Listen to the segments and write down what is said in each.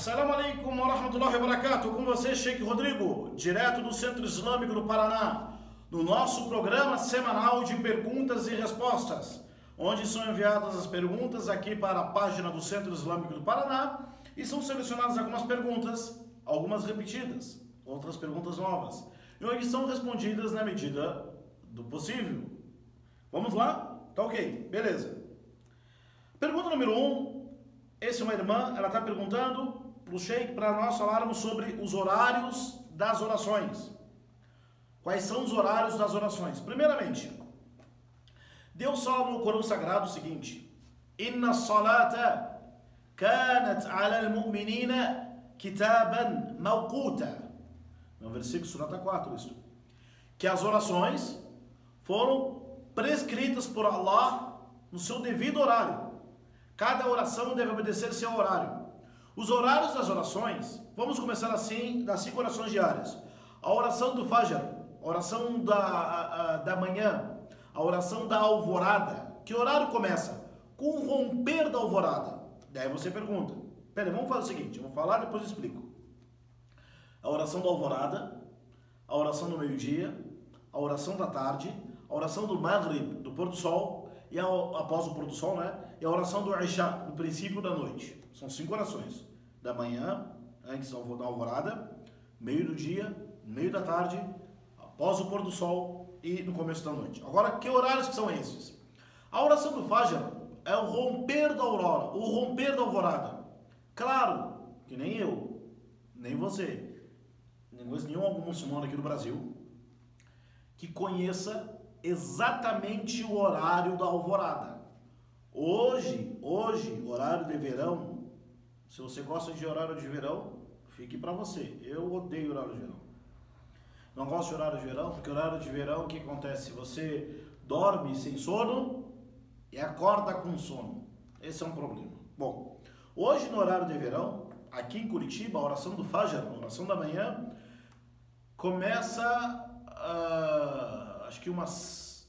Assalamu alaikum wa rahmatullahi wa barakatuh. Com você, Sheikh Rodrigo, direto do Centro Islâmico do Paraná, no nosso programa semanal de perguntas e respostas, onde são enviadas as perguntas aqui para a página do Centro Islâmico do Paraná e são selecionadas algumas perguntas, algumas repetidas, outras perguntas novas, e onde são respondidas na medida do possível. Vamos lá? Tá ok, beleza. Pergunta número 1. Essa é uma irmã, ela está perguntando para o Sheikh, para nós falarmos sobre os horários das orações. Quais são os horários das orações? Primeiramente, Deus fala no Corão Sagrado o seguinte: Inna salata kanat ala al-mu'minina kitaban mawquta. No versículo Surata 4, isso. Que as orações foram prescritas por Allah no seu devido horário. Cada oração deve obedecer seu horário. Os horários das orações, vamos começar assim, das 5 orações diárias. A oração do Fajr, a oração da manhã, a oração da alvorada. Que horário começa? Com o romper da alvorada. Daí você pergunta, peraí, vamos fazer o seguinte, eu vou falar e depois eu explico. A oração da alvorada, a oração do meio-dia, a oração da tarde, a oração do Maghrib, do pôr do sol, e após o pôr do sol, né? E a oração do Isha, no princípio da noite. São 5 orações. Da manhã, antes da alvorada, meio do dia, meio da tarde, após o pôr do sol e no começo da noite. Agora, que horários que são esses? A oração do Fajr é o romper da aurora, o romper da alvorada. Claro que nem eu, nem você, nem nenhum algum muçulmano aqui no Brasil que conheça exatamente o horário da alvorada. Hoje, horário de verão, se você gosta de horário de verão, fique para você. Eu odeio horário de verão. Não gosto de horário de verão, porque horário de verão, o que acontece? Você dorme sem sono e acorda com sono. Esse é um problema. Bom, hoje no horário de verão, aqui em Curitiba, a oração do Fajr, a oração da manhã, começa acho que umas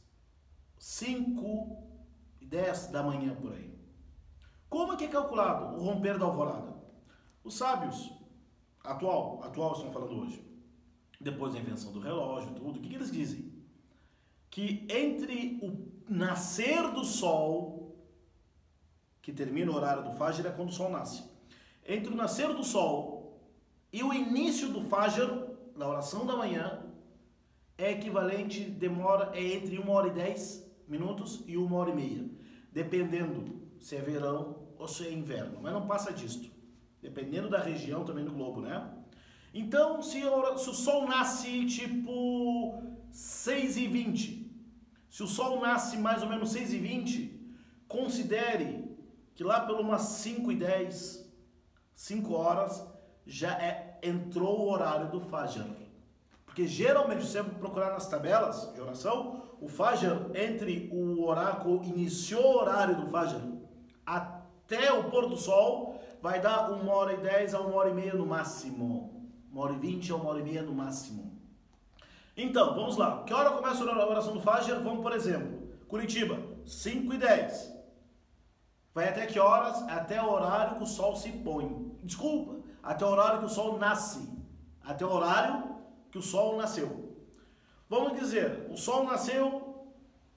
5:10 da manhã por aí. Como é que é calculado o romper da alvorada? Os sábios, atual estão falando hoje, depois da invenção do relógio, tudo, o que eles dizem? Que entre o nascer do sol, que termina o horário do Fajr, é quando o sol nasce. Entre o nascer do sol e o início do Fajr, na oração da manhã, é equivalente, demora, é entre 1h10 minutos e 1h30, dependendo se é verão ou se é inverno, mas não passa disto, dependendo da região também do globo, né? Então, se o sol nasce tipo 6h20, se o sol nasce mais ou menos 6h20, considere que lá por umas 5h10, 5 horas, já entrou o horário do Fajr. Porque geralmente, se você procurar nas tabelas de oração, o Fajr, entre o oráculo, iniciou o horário do Fajr até o pôr do sol, vai dar 1h10 a 1h30 no máximo. 1h20 a 1h30 no máximo. Então, vamos lá. Que hora começa a oração do Fajr? Vamos, por exemplo, Curitiba, 5h10. Vai até que horas? Até o horário que o sol se põe. Desculpa, até o horário que o sol nasce. Até o horário que o sol nasceu. Vamos dizer, o sol nasceu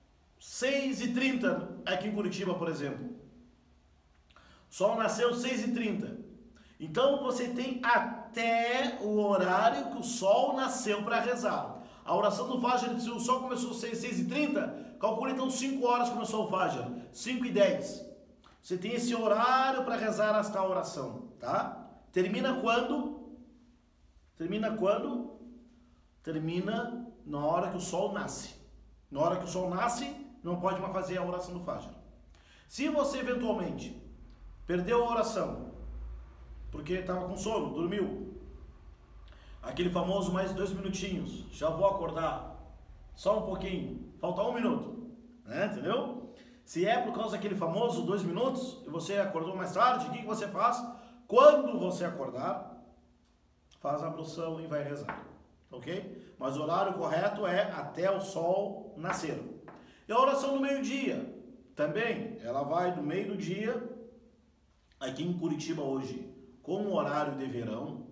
6h30 aqui em Curitiba, por exemplo. O sol nasceu 6h30. Então você tem até o horário que o sol nasceu para rezar. A oração do Fajr, se o sol começou às 6h30, calcula então 5 horas começou o Fajr. 5h10. Você tem esse horário para rezar esta oração, tá? Termina quando? Termina quando? Termina na hora que o sol nasce. Na hora que o sol nasce, não pode mais fazer a oração do Fajr. Se você eventualmente perdeu a oração, porque estava com sono, dormiu, aquele famoso mais 2 minutinhos, já vou acordar, só um pouquinho, falta 1 minuto, né? Entendeu? Se é por causa daquele famoso 2 minutos, e você acordou mais tarde, o que você faz? Quando você acordar, faz a ablução e vai rezar. Ok? Mas o horário correto é até o sol nascer. E a oração do meio-dia, também, ela vai do meio do dia, aqui em Curitiba hoje, com o horário de verão,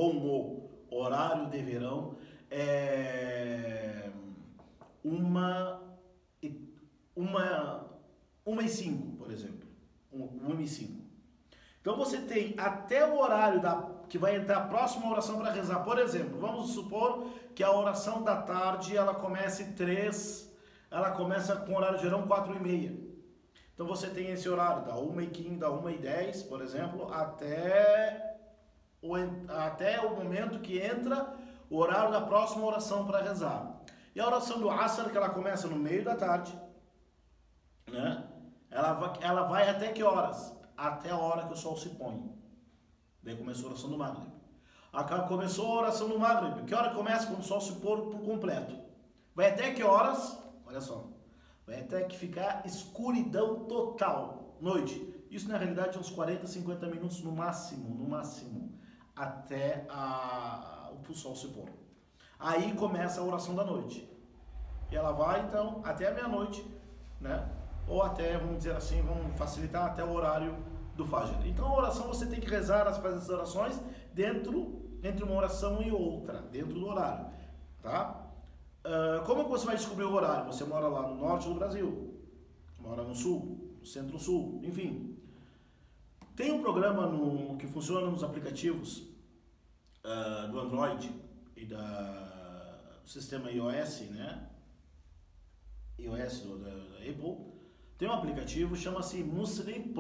uma e 5, por exemplo. 1 e 5. Então você tem até o horário que vai entrar a próxima oração para rezar. Por exemplo, vamos supor que a oração da tarde ela começa com o horário de verão 4h30. Então você tem esse horário da 1h15, da 1h10, por exemplo, até o momento que entra o horário da próxima oração para rezar. E a oração do Asr, que ela começa no meio da tarde, né? Ela vai até que horas? Até a hora que o sol se põe. Daí começou a oração do Maghrib. Começou a oração do Maghrib. Que hora começa? Quando o sol se pôr por completo. Vai até que horas? Olha só. Vai até que ficar escuridão total. Noite. Isso na realidade é uns 40, 50 minutos no máximo. Até o sol se pôr. Aí começa a oração da noite. E ela vai então até a meia-noite, né? Ou até, vamos dizer assim, vamos facilitar até o horário do Fajr. Então a oração você tem que rezar, fazer essas orações entre uma oração e outra, dentro do horário, tá? Como que você vai descobrir o horário? Você mora lá no norte do Brasil, mora no sul, no centro-sul, enfim. Tem um programa que funciona nos aplicativos do Android e do sistema iOS, né? iOS da Apple. Tem um aplicativo, chama-se Muslim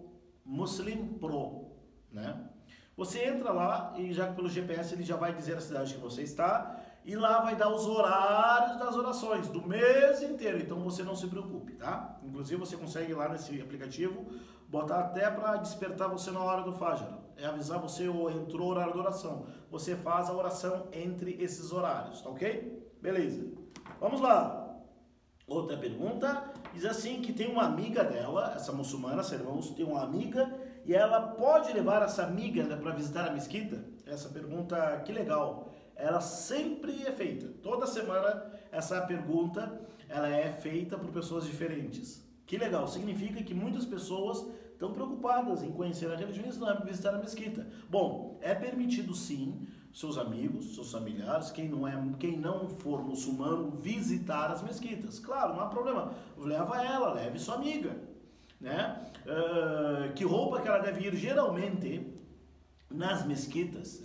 Pro, né? Você entra lá e já pelo GPS ele já vai dizer a cidade que você está e lá vai dar os horários das orações do mês inteiro, então você não se preocupe, tá? Inclusive você consegue lá nesse aplicativo botar até para despertar você na hora do Fajr, avisar você entrou o horário da oração, você faz a oração entre esses horários, tá ok? Beleza, vamos lá. Outra pergunta, diz assim que tem uma amiga dela, essa muçulmana, essa irmã tem uma amiga, e ela pode levar essa amiga para visitar a mesquita? Essa pergunta, que legal, ela sempre é feita, toda semana essa pergunta, ela é feita por pessoas diferentes. Que legal, significa que muitas pessoas estão preocupadas em conhecer a religião islâmica e visitar a mesquita. Bom, é permitido sim, seus amigos, seus familiares, quem não for muçulmano, visitar as mesquitas. Claro, não há problema. Leve sua amiga, né? Que roupa que ela deve ir? Geralmente nas mesquitas,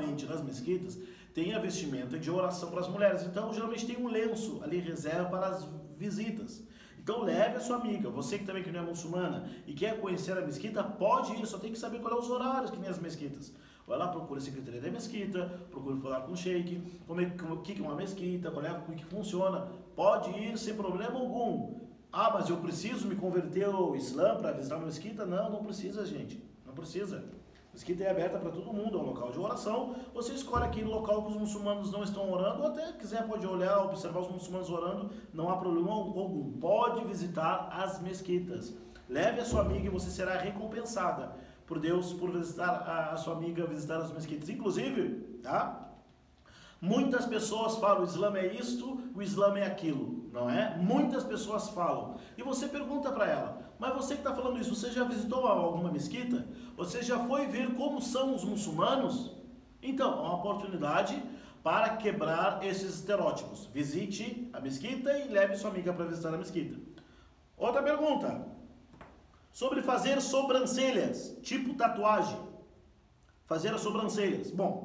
tem a vestimenta de oração para as mulheres. Então, geralmente tem um lenço ali reserva para as visitas. Então leve a sua amiga, você que também que não é muçulmana e quer conhecer a mesquita, pode ir, só tem que saber qual é os horários que tem as mesquitas. Vai lá, procura a secretaria da mesquita, procura falar com o sheik, o que é uma mesquita, como que funciona. Pode ir sem problema algum. Ah, mas eu preciso me converter ao Islã para visitar uma mesquita? Não precisa, gente. Não precisa. A mesquita é aberta para todo mundo, é um local de oração. Você escolhe aquele local que os muçulmanos não estão orando, ou até quiser pode olhar, observar os muçulmanos orando, não há problema algum. Pode visitar as mesquitas. Leve a sua amiga e você será recompensada por Deus por visitar a sua amiga, visitar as mesquitas. Inclusive, tá? Muitas pessoas falam, o Islã é isto, o Islã é aquilo, não é? Muitas pessoas falam. E você pergunta para ela, mas você que está falando isso, você já visitou alguma mesquita? Você já foi ver como são os muçulmanos? Então, é uma oportunidade para quebrar esses estereótipos. Visite a mesquita e leve sua amiga para visitar a mesquita. Outra pergunta. Sobre fazer sobrancelhas, tipo tatuagem. Fazer as sobrancelhas. Bom,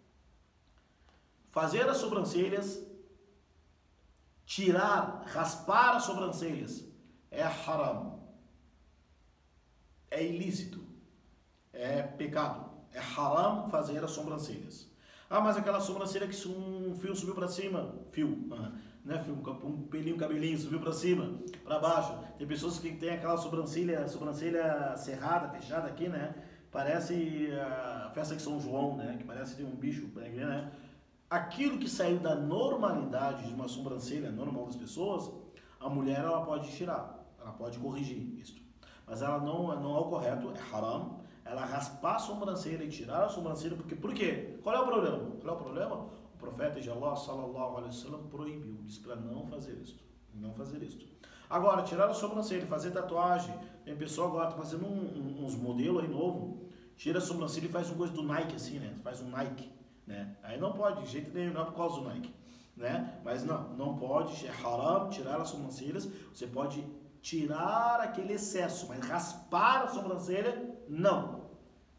fazer as sobrancelhas, raspar as sobrancelhas, é haram. É ilícito. É pecado. É haram fazer as sobrancelhas. Ah, mas aquela sobrancelha que um fio subiu para cima, né, um pelinho, cabelinho subiu para cima, para baixo. Tem pessoas que tem aquela sobrancelha cerrada, fechada aqui, né? Parece a festa de São João, né? Que parece de um bicho, né? Aquilo que saiu da normalidade de uma sobrancelha normal das pessoas, a mulher ela pode tirar, ela pode corrigir isso. Mas ela não é o correto, é haram, ela raspar a sobrancelha e tirar a sobrancelha, por quê? Qual é o problema? O profeta de Allah, sallallahu alaihi wasallam, proibiu, disse para não fazer isso. Agora, tirar a sobrancelha, fazer tatuagem, tem pessoa agora tá fazendo uns modelos aí novo, tira a sobrancelha e faz uma coisa do Nike assim, né? Faz um Nike, né? Aí não pode, de jeito nenhum, não é por causa do Nike, né? Mas não pode, é haram tirar as sobrancelhas. Você pode tirar aquele excesso, mas raspar a sobrancelha, não.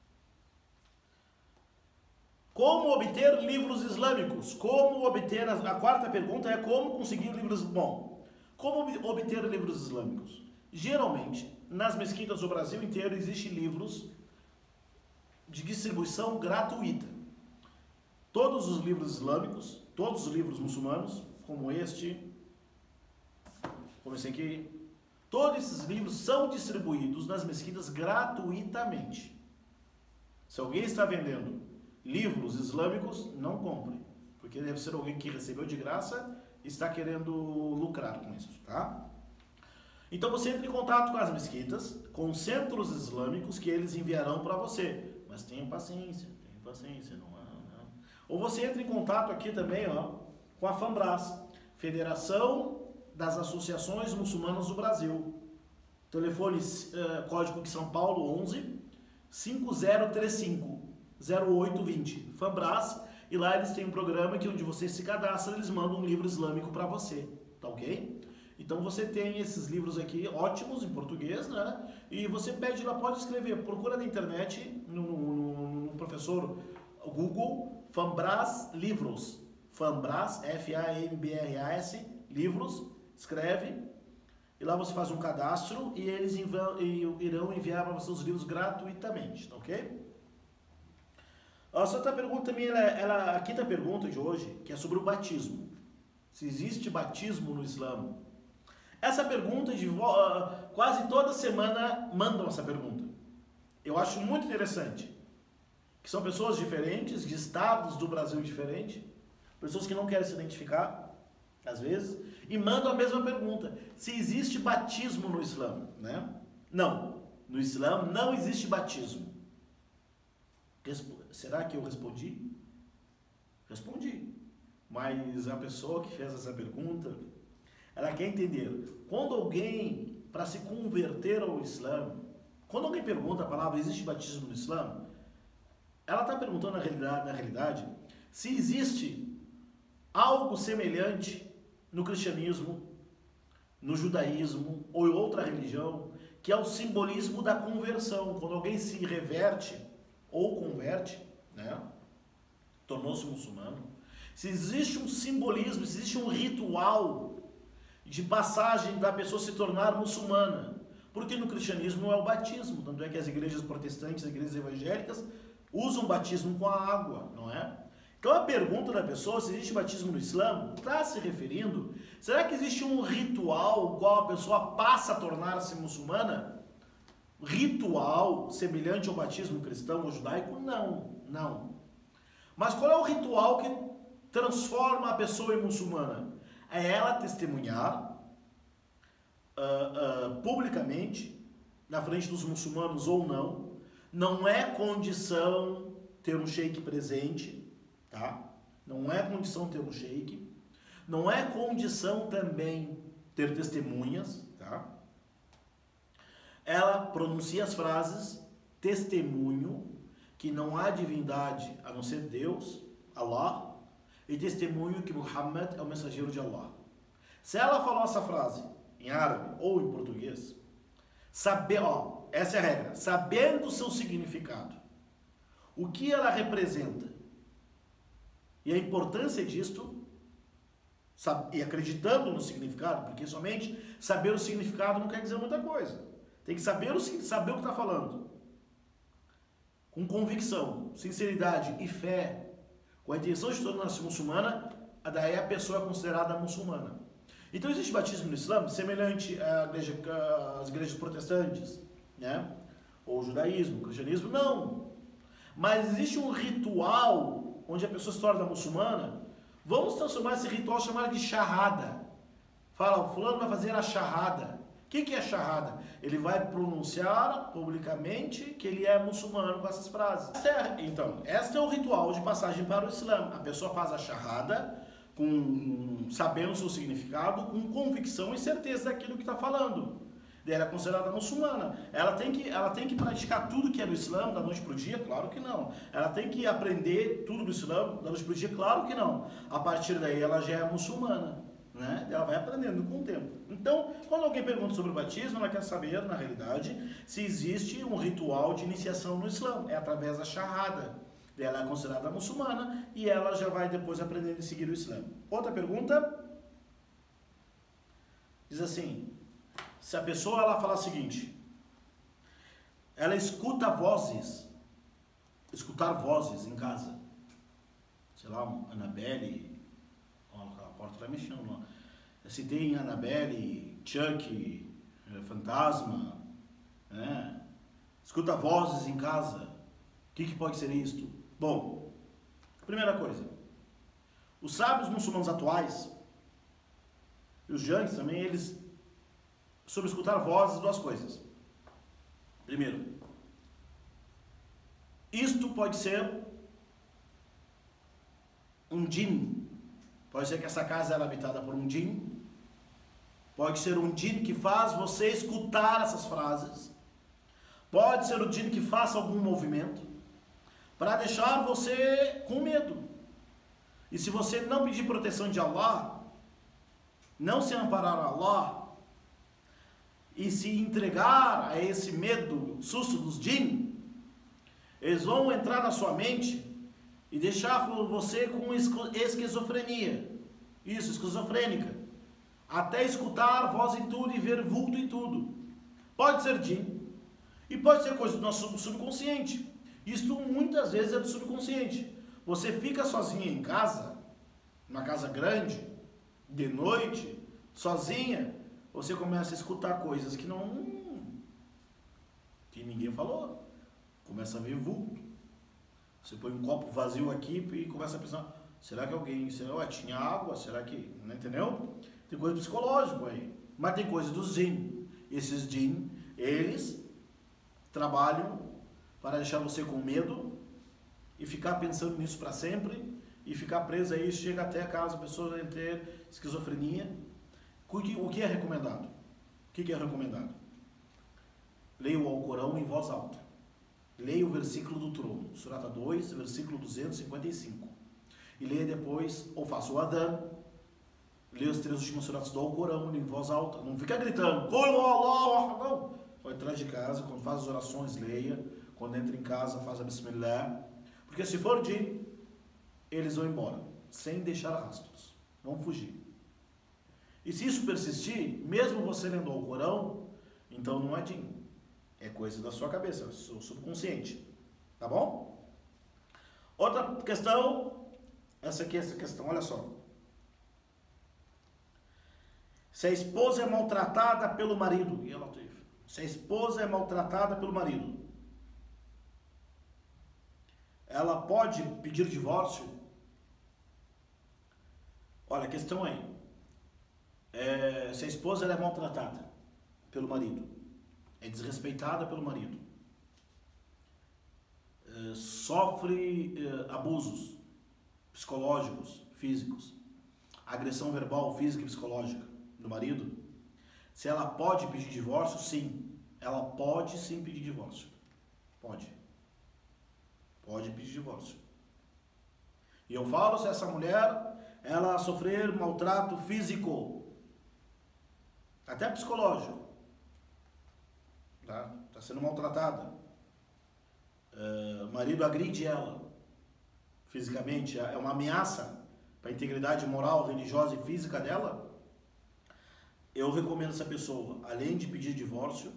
Como obter livros islâmicos? Como obter, a quarta pergunta é como conseguir livros, bom, como obter livros islâmicos? Geralmente, nas mesquitas do Brasil inteiro, existem livros de distribuição gratuita. Todos os livros islâmicos, todos os livros muçulmanos, como este, como esse aqui, todos esses livros são distribuídos nas mesquitas gratuitamente. Se alguém está vendendo livros islâmicos, não compre, porque deve ser alguém que recebeu de graça e está querendo lucrar com isso, tá? Então você entra em contato com as mesquitas, com os centros islâmicos que eles enviarão para você. Mas tenha paciência, não. Ou você entra em contato aqui também, ó, com a FAMBRAS, Federação das Associações Muçulmanas do Brasil. Telefone, código de São Paulo, 11 5035 0820. FAMBRAS, e lá eles têm um programa que onde você se cadastra, eles mandam um livro islâmico para você, tá ok? Então você tem esses livros aqui ótimos em português, né? E você pede lá, pode escrever, procura na internet, no professor Google, FAMBRAS livros. FAMBRAS, FAMBRAS, livros, escreve, e lá você faz um cadastro e eles irão enviar para você os livros gratuitamente, tá ok? A outra pergunta também, a quinta pergunta de hoje, que é sobre o batismo. Se existe batismo no Islã? Essa pergunta, quase toda semana mandam essa pergunta. Eu acho muito interessante. Que são pessoas diferentes, de estados do Brasil diferentes, pessoas que não querem se identificar, às vezes, e mandam a mesma pergunta. Se existe batismo no Islã, né? Não. No Islã não existe batismo. Será que eu respondi? Respondi. Mas a pessoa que fez essa pergunta, ela quer entender. Quando alguém, para se converter ao Islã, quando alguém pergunta a palavra, existe batismo no Islã? Ela está perguntando na realidade, se existe algo semelhante no cristianismo, no judaísmo ou em outra religião, que é o simbolismo da conversão. Quando alguém se reverte ou converte, né, tornou-se muçulmano, se existe um simbolismo, se existe um ritual de passagem da pessoa se tornar muçulmana, porque no cristianismo é o batismo, tanto é que as igrejas protestantes, as igrejas evangélicas, usam batismo com a água, não é? Então a pergunta da pessoa, se existe batismo no Islã, está se referindo, será que existe um ritual o qual a pessoa passa a tornar-se muçulmana? Ritual semelhante ao batismo cristão ou judaico? Não. Mas qual é o ritual que transforma a pessoa em muçulmana? É ela testemunhar publicamente, na frente dos muçulmanos ou não. Não é condição ter um sheik presente, tá? Não é condição ter um sheik. Não é condição também ter testemunhas, tá? Ela pronuncia as frases, testemunho, que não há divindade a não ser Deus, Allah, e testemunho que Muhammad é o mensageiro de Allah. Se ela falou essa frase em árabe ou em português, essa é a regra, sabendo o seu significado, o que ela representa e a importância disto, e acreditando no significado, porque somente saber o significado não quer dizer muita coisa. Tem que saber o que está falando. Com convicção, sinceridade e fé, com a intenção de tornar-se muçulmana, daí a pessoa é considerada muçulmana. Então existe batismo no Islã semelhante às igrejas protestantes, né? Ou judaísmo, cristianismo? Não. Mas existe um ritual onde a pessoa se torna muçulmana. Vamos transformar esse ritual, chamado de shahada. Fala, o fulano vai fazer a shahada. O que é shahada? Ele vai pronunciar publicamente que ele é muçulmano com essas frases. Então, este é o ritual de passagem para o Islã. A pessoa faz a shahada, sabendo o seu significado, com convicção e certeza daquilo que está falando. ela é considerada muçulmana. Ela tem que praticar tudo que é do Islã da noite para o dia? Claro que não. Ela tem que aprender tudo do Islã da noite para o dia? Claro que não. A partir daí ela já é muçulmana, né? Ela vai aprendendo com o tempo. Então, quando alguém pergunta sobre o batismo, ela quer saber, na realidade, se existe um ritual de iniciação no Islã. É através da Shahada. Ela é considerada muçulmana e ela já vai depois aprendendo a seguir o Islã. Outra pergunta diz assim: se a pessoa ela fala o seguinte, ela escutar vozes em casa, sei lá, Annabelle, olha a porta vai mexendo lá. Se tem Annabelle, Chuck, fantasma, né? Escuta vozes em casa, o que pode ser isto? Bom, primeira coisa, os sábios muçulmanos atuais e os jantes também, eles, sobre escutar vozes, duas coisas. Primeiro, isto pode ser um djinn, pode ser que essa casa era habitada por um djinn, pode ser um djinn que faz você escutar essas frases, pode ser o djinn que faça algum movimento para deixar você com medo. E se você não pedir proteção de Allah, não se amparar a Allah e se entregar a esse medo, susto dos djinn, eles vão entrar na sua mente e deixar você com esquizofrenia, isso, esquizofrênica, até escutar voz em tudo e ver vulto em tudo. Pode ser djinn e pode ser coisa do nosso subconsciente. Isto muitas vezes é do subconsciente. Você fica sozinha em casa, numa casa grande, de noite, sozinha, você começa a escutar coisas que ninguém falou. Começa a ver vulto. Você põe um copo vazio aqui e começa a pensar, será que alguém, tinha água? Será que, não entendeu? Tem coisa psicológica aí. Mas tem coisa dos djinn. Esses djinn, eles trabalham para deixar você com medo e ficar pensando nisso para sempre e ficar preso aí, chega até a casa, a pessoa vai ter esquizofrenia. O que é recomendado? O que é recomendado? Leia o Alcorão em voz alta. Leia o versículo do trono, Surata 2, versículo 255. E leia depois, ou faça o Adhan, leia os 3 últimos suratas do Alcorão em voz alta. Não fica gritando, não. Vai atrás de casa, quando faz as orações, leia. Quando entra em casa, faz a Bismillah. Porque se for djinn, eles vão embora, sem deixar rastros. Vão fugir. E se isso persistir, mesmo você lendo o Alcorão, então não é djinn. É coisa da sua cabeça, do seu subconsciente. Tá bom? Outra questão, essa questão, olha só. Se a esposa é maltratada pelo marido, e ela teve. Se a esposa é maltratada pelo marido, ela pode pedir divórcio? Olha, a questão aí. Se a esposa ela é maltratada pelo marido, é desrespeitada pelo marido, sofre abusos psicológicos, físicos, agressão verbal, física e psicológica do marido, se ela pode pedir divórcio, sim. Ela pode sim pedir divórcio. Pode pedir divórcio. E eu falo, se essa mulher, ela sofrer maltrato físico, até psicológico, tá sendo maltratada, o marido agride ela fisicamente, é uma ameaça para a integridade moral, religiosa e física dela, eu recomendo essa pessoa, além de pedir divórcio,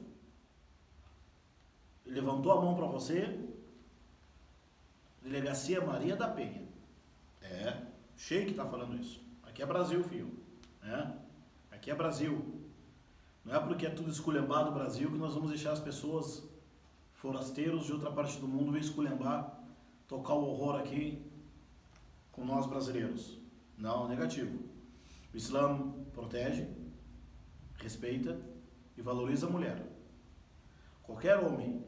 levantou a mão para você, Delegacia Maria da Penha. Sheik tá falando isso. Aqui é Brasil, filho. Aqui é Brasil. Não é porque é tudo esculhambado no Brasil que nós vamos deixar as pessoas, forasteiros de outra parte do mundo, vir esculhambar, tocar o horror aqui com nós brasileiros. Não, negativo. O Islã protege, respeita e valoriza a mulher. Qualquer homem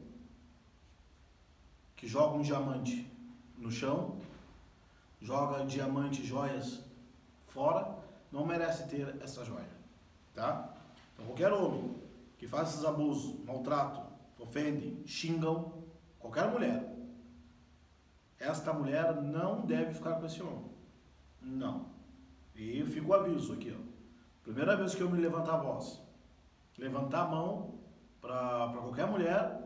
que joga um diamante no chão, joga diamante e joias fora, não merece ter essa joia, tá? Então qualquer homem que faz esses abusos, maltrato, ofendem, xingam qualquer mulher, esta mulher não deve ficar com esse homem. Não. E fica o aviso aqui, ó. Primeira vez que eu me levantar a voz, levantar a mão para qualquer mulher,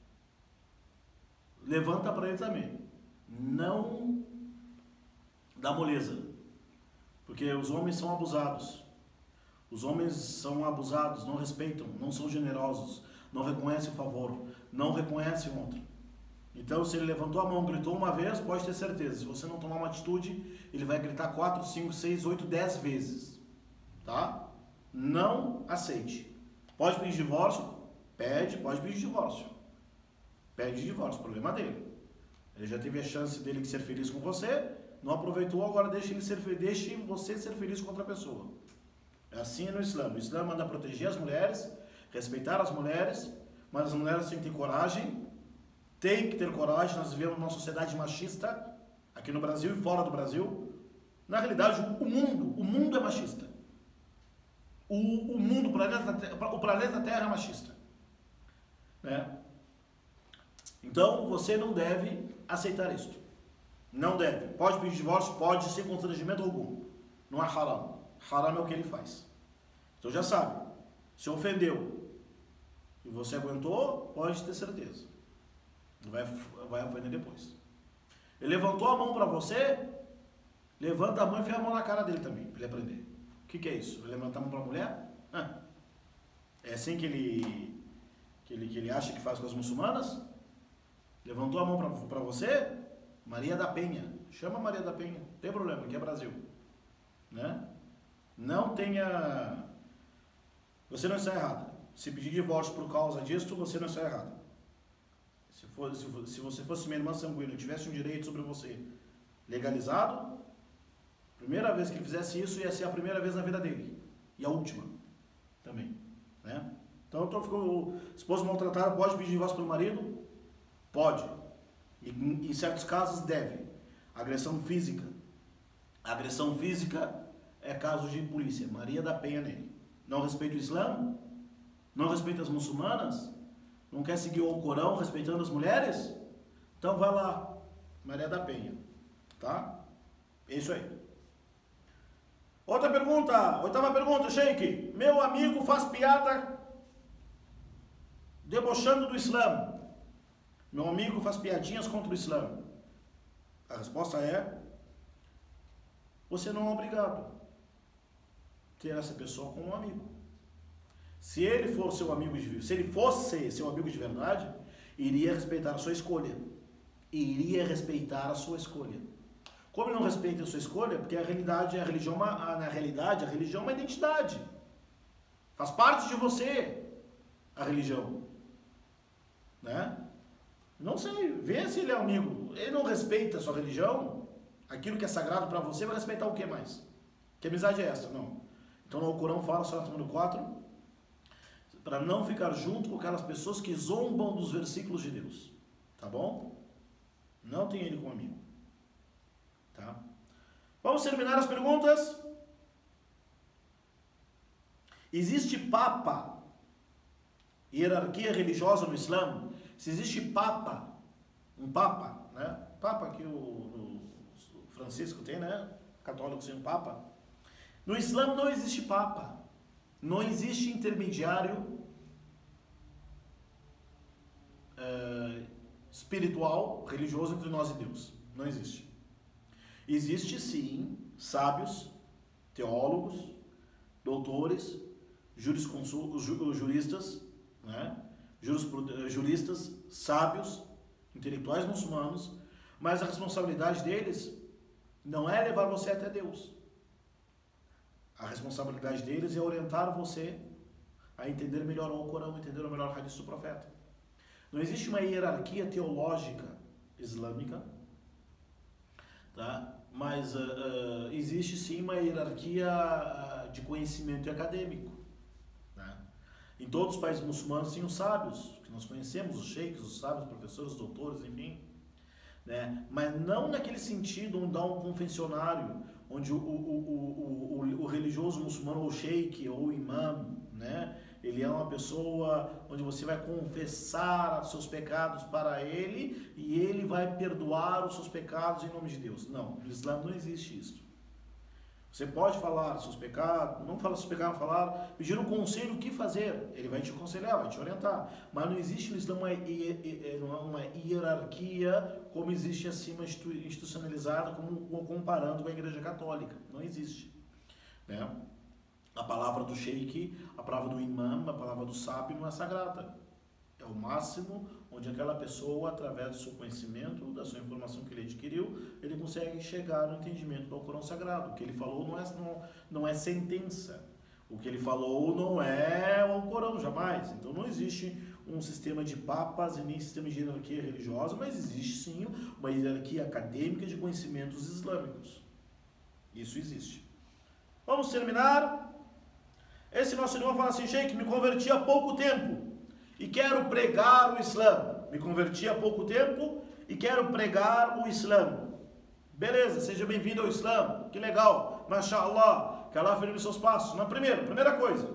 levanta para ele também. Não dá moleza. Porque os homens são abusados. Os homens são abusados, não respeitam, não são generosos, não reconhecem o favor, não reconhecem o outro. Então, se ele levantou a mão, gritou uma vez, pode ter certeza. Se você não tomar uma atitude, ele vai gritar 4, 5, 6, 8, 10 vezes. Tá? Não aceite. Pode pedir divórcio? Pode pedir divórcio. Pede divórcio, problema dele. Ele já teve a chance dele ser feliz com você, não aproveitou, agora deixe você ser feliz com outra pessoa. É assim no Islã. O Islã manda proteger as mulheres, respeitar as mulheres, mas as mulheres têm que ter coragem. Tem que ter coragem. Nós vivemos numa sociedade machista, aqui no Brasil e fora do Brasil. Na realidade, o mundo é machista. O planeta Terra é machista. Né? Então, você não deve aceitar isso. Não deve. Pode pedir divórcio? Pode, sem constrangimento algum. Não é haram. Haram é o que ele faz. Então já sabe. Se ofendeu e você aguentou, pode ter certeza. Vai ofender depois. Ele levantou a mão para você, levanta a mão e enfia a mão na cara dele também, para ele aprender. O que é isso? Vai levantar a mão para a mulher? É assim que ele acha que faz com as muçulmanas? Levantou a mão para você? Maria da Penha. Chama Maria da Penha. Não tem problema, aqui é Brasil. Né? Não tenha... Você não está errada. Se pedir divórcio por causa disso, você não está errada. Se você fosse minha irmã sanguínea e tivesse um direito sobre você legalizado, primeira vez que ele fizesse isso ia ser a primeira vez na vida dele. E a última também. Né? Então, ficou esposo maltratado, pode pedir divórcio pelo marido? Pode. E em certos casos deve. Agressão física. Agressão física é caso de polícia. Maria da Penha nele. Não respeita o Islã? Não respeita as muçulmanas? Não quer seguir o Corão respeitando as mulheres? Então vai lá. Maria da Penha. Tá? É isso aí. Oitava pergunta, Sheik. Meu amigo faz piada debochando do Islã. Meu amigo faz piadinhas contra o Islã. A resposta é: você não é obrigado a ter essa pessoa como um amigo. Se ele fosse seu amigo de verdade, iria respeitar a sua escolha. Iria respeitar a sua escolha. Como ele não respeita a sua escolha, porque a religião é uma identidade. Faz parte de você a religião. Né? Não sei, vê se ele é amigo. Ele não respeita a sua religião, aquilo que é sagrado para você, vai respeitar o que mais? Que amizade é essa? Não. Então no Corão fala, Surah número 4, para não ficar junto com aquelas pessoas que zombam dos versículos de Deus. Tá bom? Não tem ele como amigo. Tá? Vamos terminar as perguntas? Existe papa, hierarquia religiosa no Islã? Se existe papa, um papa, né? Papa que o Francisco tem, né? Católico sem um papa. No Islã não existe papa. Não existe intermediário espiritual, religioso entre nós e Deus. Não existe. Existe sim sábios, teólogos, doutores, juristas, né? Juristas, sábios, intelectuais muçulmanos, mas a responsabilidade deles não é levar você até Deus. A responsabilidade deles é orientar você a entender melhor o Corão, entender melhor o hadith do profeta. Não existe uma hierarquia teológica islâmica, tá? Mas existe sim uma hierarquia de conhecimento acadêmico. Né? Em todos os países muçulmanos tem os sábios, que nós conhecemos, os sheiks, os sábios, professores, os doutores, enfim. Né? Mas não naquele sentido onde há um confessionário, onde o religioso muçulmano, ou o sheik, ou o imã, né? ele é uma pessoa onde você vai confessar os seus pecados para ele e ele vai perdoar os seus pecados em nome de Deus. Não, no Islã não existe isso. Você pode falar seus pecados, não falar seus pecados, pedir um conselho o que fazer. Ele vai te aconselhar, vai te orientar. Mas não existe no Islã uma hierarquia como existe acima institucionalizada, como comparando com a Igreja Católica. Não existe. Né? A palavra do sheik, a palavra do imã, a palavra do sábio não é sagrada. É o máximo onde aquela pessoa, através do seu conhecimento, da sua informação que ele adquiriu, ele consegue chegar no entendimento do Alcorão Sagrado. O que ele falou não é sentença. O que ele falou não é o Alcorão, jamais. Então não existe um sistema de papas e nem sistema de hierarquia religiosa, mas existe sim uma hierarquia acadêmica de conhecimentos islâmicos. Isso existe. Vamos terminar. Esse nosso irmão fala assim: sheik, me converti há pouco tempo e quero pregar o Islã. Me converti há pouco tempo e quero pregar o Islã. Beleza, seja bem-vindo ao Islã. Que legal, mashallah, que Allah firme seus passos. Na primeira coisa,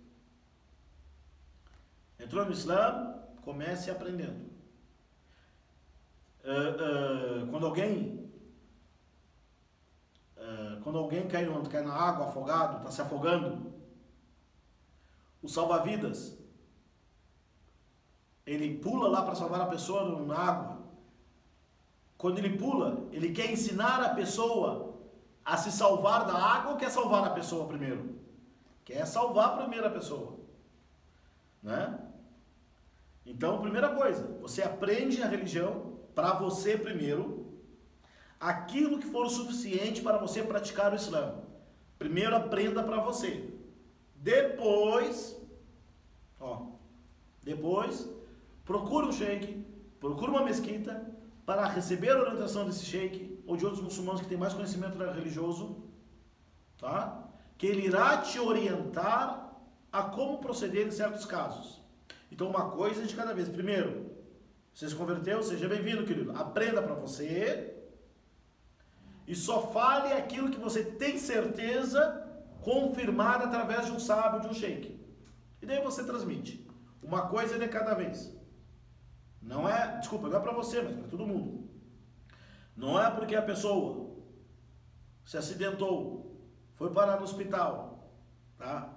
entrou no Islã, comece aprendendo. Quando alguém cai na água afogado, está se afogando, o salva-vidas, ele pula lá para salvar a pessoa na água. Quando ele pula, ele quer ensinar a pessoa a se salvar da água ou quer salvar a pessoa primeiro? Quer salvar primeiro a pessoa, né? Então, primeira coisa, você aprende a religião para você primeiro, aquilo que for o suficiente para você praticar o Islã. Primeiro aprenda para você. Depois, procura um sheik, procura uma mesquita para receber a orientação desse sheik ou de outros muçulmanos que têm mais conhecimento religioso, tá? Que ele irá te orientar a como proceder em certos casos. Então, uma coisa de cada vez. Primeiro, você se converteu, seja bem-vindo, querido. Aprenda para você e só fale aquilo que você tem certeza confirmada através de um sábio, de um sheik. E daí você transmite. Uma coisa de cada vez. Não é para você, mas para todo mundo. Não é porque a pessoa se acidentou, foi parar no hospital, tá?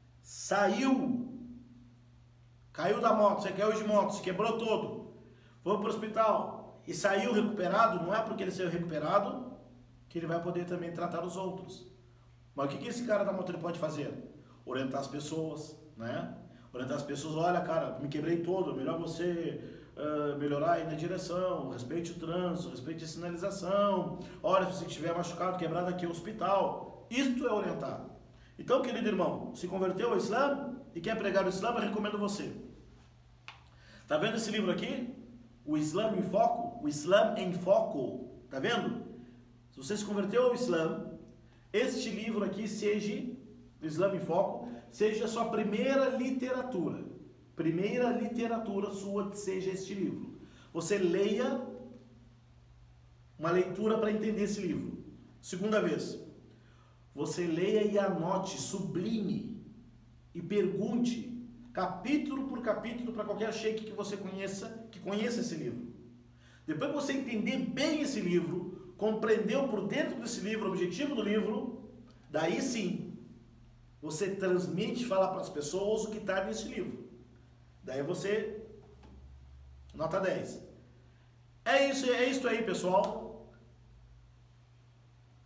Caiu da moto, você caiu de moto, se quebrou todo, foi para o hospital e saiu recuperado, não é porque ele saiu recuperado que ele vai poder também tratar os outros. Mas o que esse cara da moto ele pode fazer? Orientar as pessoas, né? Orientar as pessoas: olha, cara, me quebrei todo, melhor você melhorar aí na direção, respeite o trânsito, respeite a sinalização, olha, se você estiver machucado, quebrado, aqui é o hospital. Isto é orientar. Então, querido irmão, se converteu ao Islã e quer pregar o Islã, eu recomendo você. Tá vendo esse livro aqui? O Islã em Foco? O Islã em Foco. Tá vendo? Se você se converteu ao Islã, este livro aqui seja, o Islã em Foco, seja a sua primeira literatura. Primeira literatura sua seja este livro. Você leia uma leitura para entender esse livro. Segunda vez, você leia e anote, sublinhe e pergunte capítulo por capítulo para qualquer sheik que você conheça, que conheça esse livro. Depois que você entender bem esse livro, compreendeu por dentro desse livro o objetivo do livro, daí sim, você transmite e fala para as pessoas o que está nesse livro. Daí você, nota 10. É isso aí, pessoal.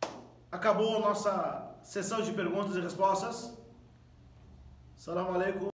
Acabou a nossa sessão de perguntas e respostas. Assalamu alaikum.